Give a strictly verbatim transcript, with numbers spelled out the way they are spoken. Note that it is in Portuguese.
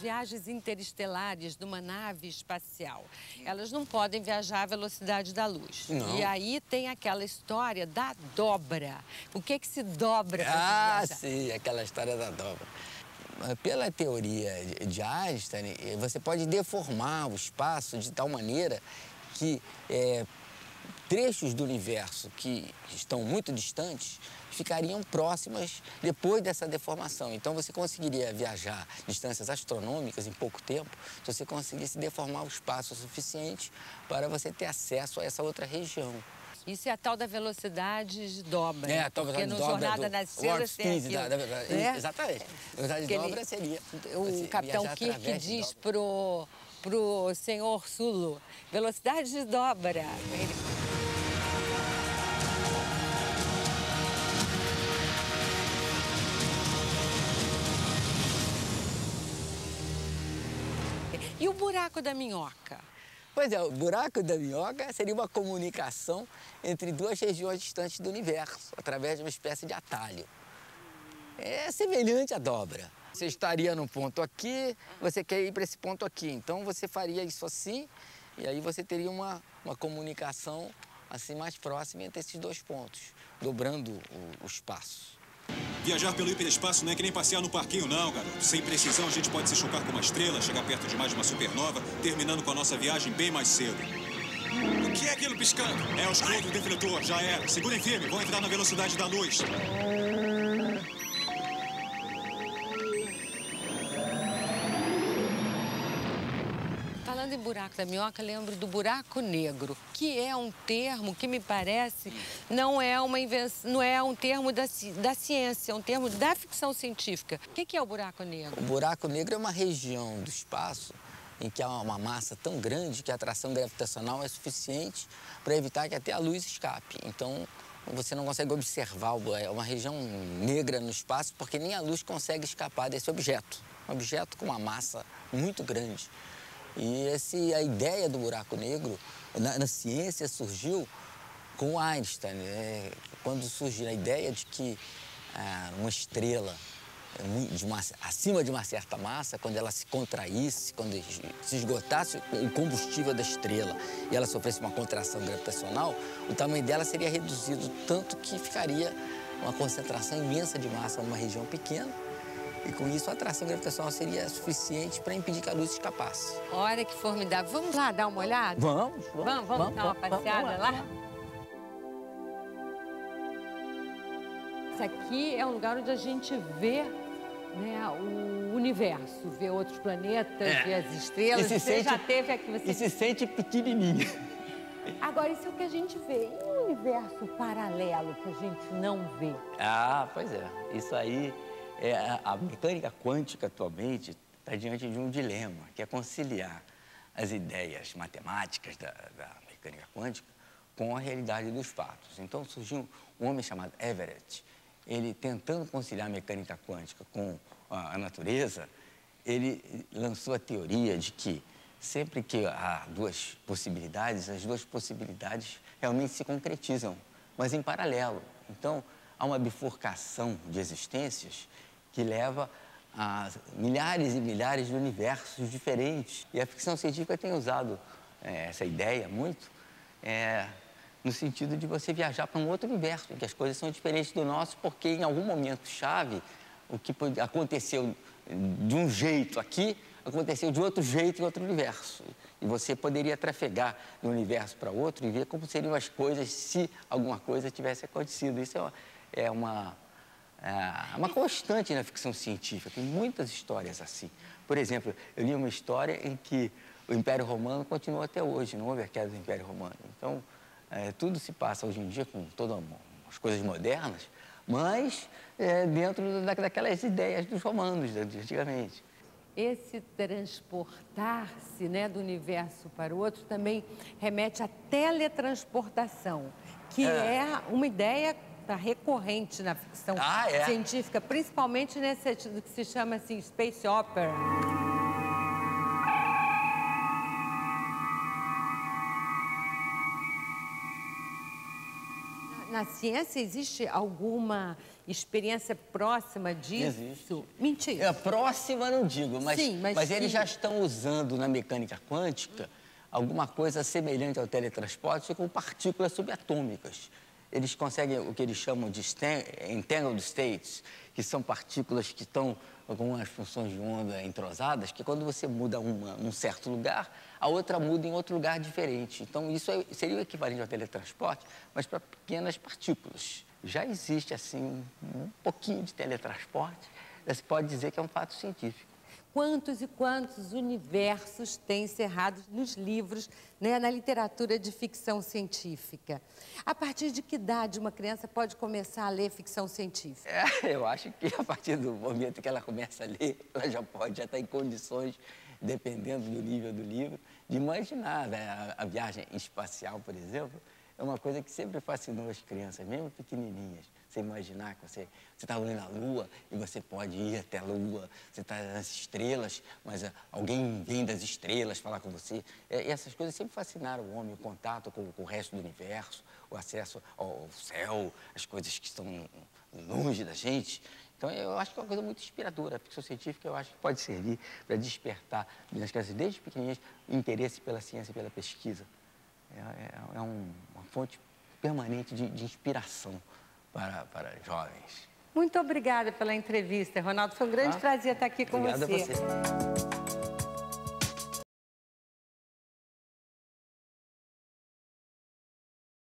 viagens interestelares de uma nave espacial, elas não podem viajar à velocidade da luz. Não. E aí tem aquela história da dobra. O que que se dobra para Ah, viajar? sim, aquela história da dobra. Pela teoria de Einstein, você pode deformar o espaço de tal maneira que é, trechos do universo que estão muito distantes ficariam próximas depois dessa deformação. Então, você conseguiria viajar distâncias astronômicas em pouco tempo se você conseguisse deformar o espaço o suficiente para você ter acesso a essa outra região. Isso é a tal da velocidade de dobra. É, a tal porque velocidade no de dobra Jornada do nas Estrelas tem Warp aquilo, da, da, da, né? Exatamente. A velocidade de Aquele- dobra seria O capitão Kirk diz pro, pro senhor Sulu, velocidade de dobra. Ele... E o buraco da minhoca? Pois é, o buraco da minhoca seria uma comunicação entre duas regiões distantes do universo, através de uma espécie de atalho. É semelhante à dobra. Você estaria num ponto aqui, você quer ir para esse ponto aqui. Então, você faria isso assim, e aí você teria uma, uma comunicação assim mais próxima entre esses dois pontos, dobrando o, o espaço. Viajar pelo hiperespaço não é que nem passear no parquinho, não, garoto. Sem precisão, a gente pode se chocar com uma estrela, chegar perto demais de uma supernova, terminando com a nossa viagem bem mais cedo. O que é aquilo piscando? É o escudo do defletor, já era. Segurem firme, vão entrar na velocidade da luz. Falando em buraco da minhoca, lembro do buraco negro, que é um termo que me parece não é uma invenção, não é um termo da, da ciência, é um termo da ficção científica. O que é o buraco negro? O buraco negro é uma região do espaço em que há uma massa tão grande que a atração gravitacional é suficiente para evitar que até a luz escape. Então, você não consegue observar é uma região negra no espaço porque nem a luz consegue escapar desse objeto. Um objeto com uma massa muito grande. E esse, a ideia do buraco negro na, na ciência surgiu com Einstein, né? Quando surgiu a ideia de que ah, uma estrela de uma, acima de uma certa massa, quando ela se contraísse, quando se esgotasse o combustível da estrela e ela sofresse uma contração gravitacional, o tamanho dela seria reduzido tanto que ficaria uma concentração imensa de massa numa região pequena. E com isso a atração gravitacional seria suficiente para impedir que a luz escapasse. Olha que formidável. Vamos lá dar uma olhada? Vamos, vamos. Vamos, vamos, vamos dar uma vamos, passeada vamos lá? lá? Esse aqui é um lugar onde a gente vê, né, o universo, vê outros planetas, é. vê as estrelas. E se você sente, já teve aqui, você... E se sente pequenininha. Agora, isso é o que a gente vê. E o universo paralelo que a gente não vê? Ah, pois é. Isso aí... É, a mecânica quântica, atualmente, está diante de um dilema, que é conciliar as ideias matemáticas da, da mecânica quântica com a realidade dos fatos. Então, surgiu um homem chamado Everett. Ele, tentando conciliar a mecânica quântica com a, a natureza, ele lançou a teoria de que sempre que há duas possibilidades, as duas possibilidades realmente se concretizam, mas em paralelo. Então, há uma bifurcação de existências que leva a milhares e milhares de universos diferentes. E a ficção científica tem usado é, essa ideia muito é, no sentido de você viajar para um outro universo, em que as coisas são diferentes do nosso, porque em algum momento-chave o que aconteceu de um jeito aqui, aconteceu de outro jeito em outro universo. E você poderia trafegar de um universo para outro e ver como seriam as coisas se alguma coisa tivesse acontecido. Isso é uma... É uma É uma constante na ficção científica, tem muitas histórias assim. Por exemplo, eu li uma história em que o Império Romano continua até hoje, não houve a queda do Império Romano. Então, é, tudo se passa hoje em dia com todas as coisas modernas, mas é, dentro da, daquelas ideias dos romanos de antigamente. Esse transportar-se, né, do universo para o outro também remete à teletransportação, que é, é uma ideia... Está recorrente na ficção ah, é? científica, principalmente nesse sentido que se chama assim, space opera. Na na ciência existe alguma experiência próxima disso? Existe. Mentira. É, próxima não digo, mas, Sim, mas, mas eles sim. já estão usando na mecânica quântica alguma coisa semelhante ao teletransporte com partículas subatômicas. Eles conseguem o que eles chamam de entangled states, que são partículas que estão com as funções de onda entrosadas, que quando você muda uma num certo lugar, a outra muda em outro lugar diferente. Então, isso é, seria o equivalente ao teletransporte, mas para pequenas partículas. Já existe, assim, um pouquinho de teletransporte, você pode dizer que é um fato científico. Quantos e quantos universos têm encerrados nos livros, né, na literatura de ficção científica? A partir de que idade uma criança pode começar a ler ficção científica? É, eu acho que a partir do momento que ela começa a ler, ela já pode, já está em condições, dependendo do nível do livro, de imaginar, né? a, a viagem espacial, por exemplo, é uma coisa que sempre fascinou as crianças, mesmo pequenininhas. Você imaginar que você está olhando a Lua e você pode ir até a Lua, você está nas estrelas, mas uh, alguém vem das estrelas falar com você. E, e essas coisas sempre fascinaram o homem, o contato com, com o resto do universo, o acesso ao céu, as coisas que estão longe da gente. Então, eu acho que é uma coisa muito inspiradora. A ficção científica, eu acho que pode servir para despertar nas crianças, desde pequenininhas, o interesse pela ciência e pela pesquisa. É, é, é um, uma fonte permanente de, de inspiração para, para jovens. Muito obrigada pela entrevista, Ronaldo. Foi um grande ah, prazer estar aqui com obrigado você. Obrigado a você.